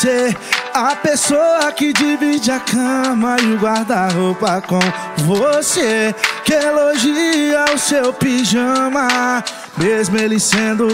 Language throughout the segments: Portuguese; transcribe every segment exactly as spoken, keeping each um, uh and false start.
ser a pessoa que divide a cama e o guarda-roupa com você, que elogia o seu pijama, mesmo ele sendo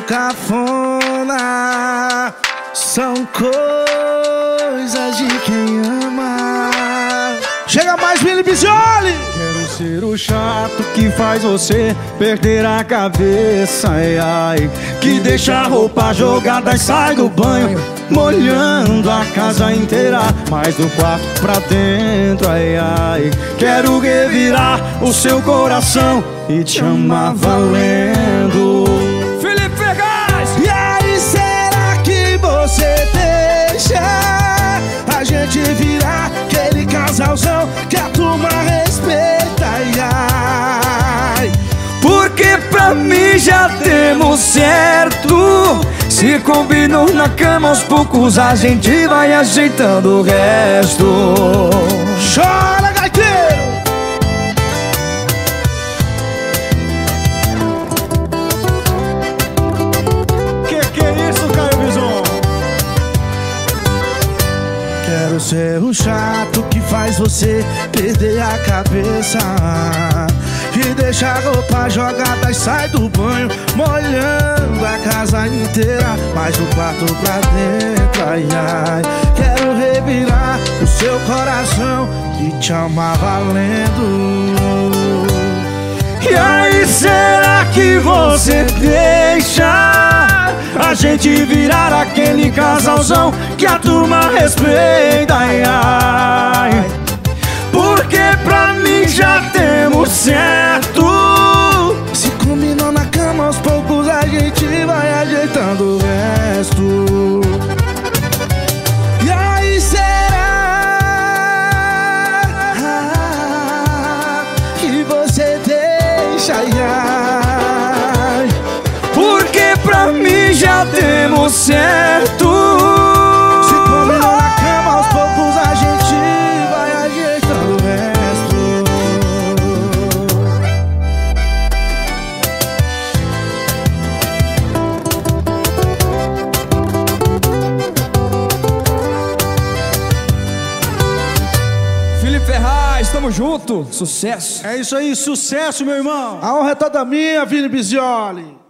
cafona. São coisas de quem ama. Chega mais, Vini Bizioli! Quero ser o chato que faz você perder a cabeça, ai, ai, que deixa a roupa jogada e sai do banho, molhando a casa inteira, mais do quarto pra dentro, ai, ai. Quero revirar o seu coração e te amar valendo. Felipe Ferraz! E aí, será que você deixa a gente virar aquele casalzão que a turma respeita, ai, ai? Porque pra mim já temos certo. Se combinam na cama, aos poucos a gente vai ajeitando o resto. Chora, gaiteiro! Que que é isso, Caio Bison? Quero ser o chato que faz você perder a cabeça, que deixa a roupa jogada e sai do banho, molhando a casa inteira, mais do quarto pra dentro, ai, ai. Quero revirar o seu coração e te amar valendo. E aí, será que você deixa a gente virar aquele casalzão que a turma respeita, ai, ai? Porque pra mim já temos certo. Se combinou na cama, aos poucos a gente vai ajeitando o resto. E aí, será que você deixa, ai, ai? Porque pra mim já temos certo. Se combinou na cama, aos poucos a gente vai ajeitando o resto. Felipe Ferraz, tamo junto, sucesso. É isso aí, sucesso, meu irmão. A honra é toda minha, Vini Bizioli.